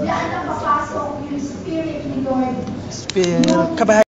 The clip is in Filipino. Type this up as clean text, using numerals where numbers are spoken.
Diyan na papasok yung Spirit ni Lord. Kabahay.